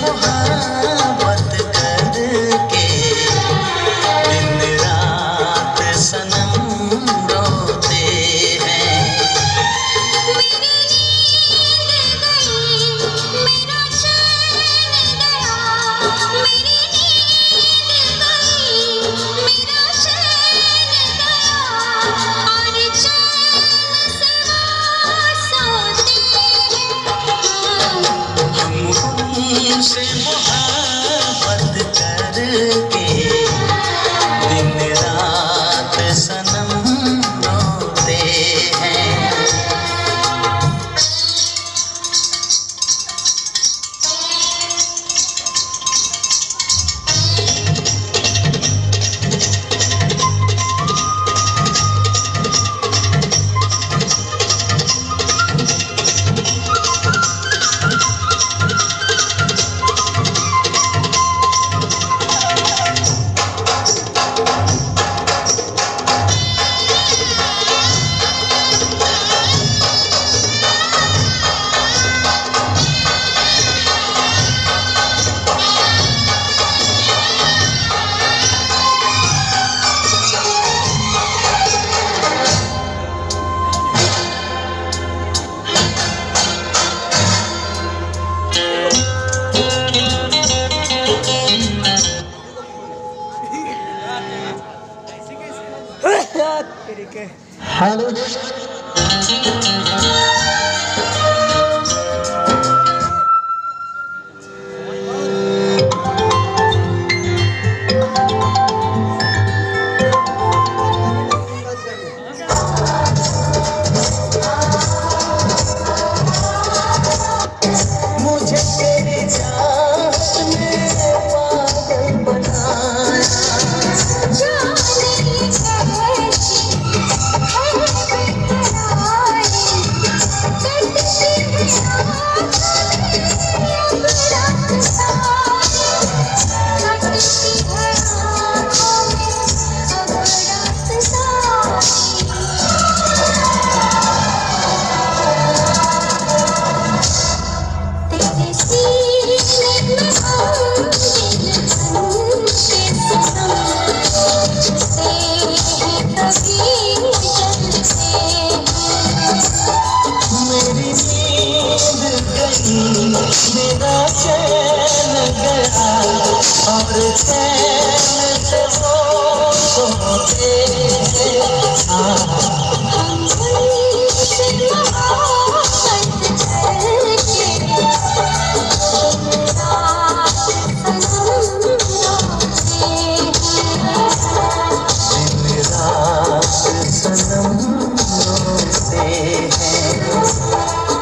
मोहब्बत करके दिन रात सनम रोते हैं। मेरी नींद गई, मेरा चैन गया, मेरी नींद गई, मेरा चैन गया, और चैन से वो सोते हैं। हम उनसे मोहब्बत करके दिन रात सनम रोते हैं। हेलो मुझे तेरे जान ने पागल बनाया, जाने कैसी है बेकरारी, कटती है आँखों में अब रात सारी, कटती है आँखों में अब रात सारी। तेरे सीने में हम दिल बन के सनम जलते हैं, कभी जलते हैं। मेरी नींद गई, मेरा चैन गया, और चैन से वो सोते हैं। हम उनसे मोहब्बत करके दिन रात सनम रोते हैं। दिन रात सनम रोते हैं।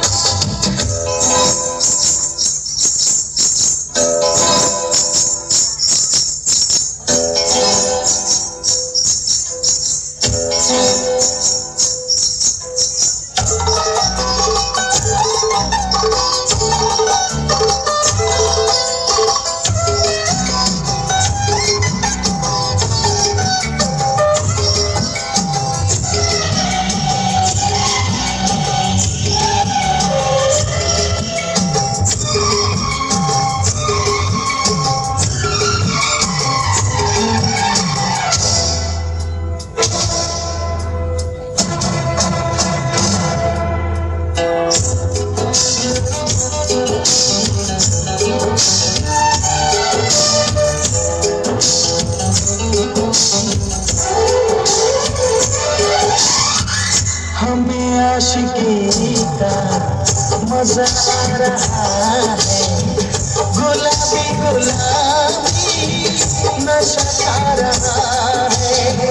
हमें आशिकी का मजा आ रहा है, गुलाबी गुलाबी नशा आ रहा है।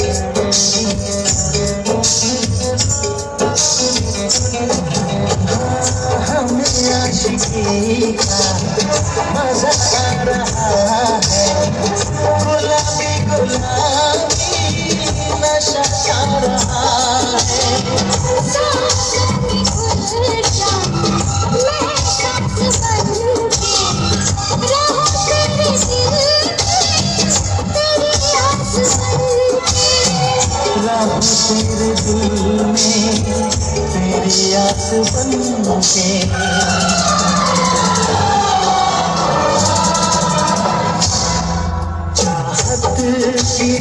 हमें आशिकी का मजा आ रहा है, गुलाबी गुलाबी नशा आ रहा है। तेरे दिल में तेरी आस बन के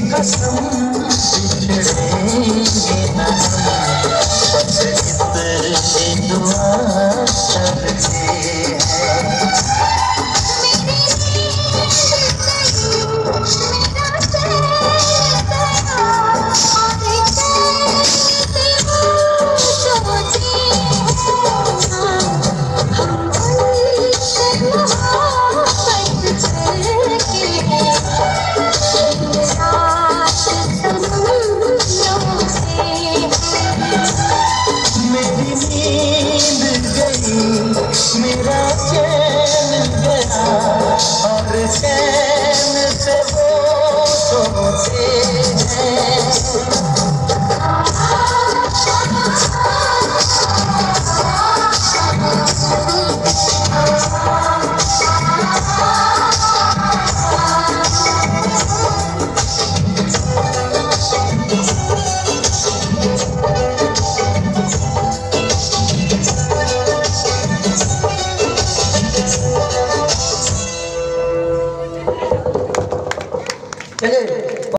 कसम बिछड़ेंगे ना।